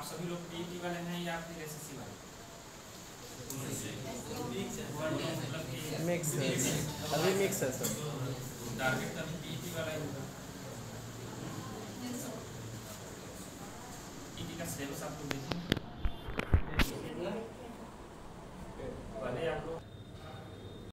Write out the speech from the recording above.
आप सभी लोग पीईटी वाले हैं या फिर एसएससी वाले? मतलब कि मिक्स है, अभी मिक्स है सर। टारगेट तभी पीईटी वाला ही होगा। पीईटी का सिलेबस आप लोग देखेंगे।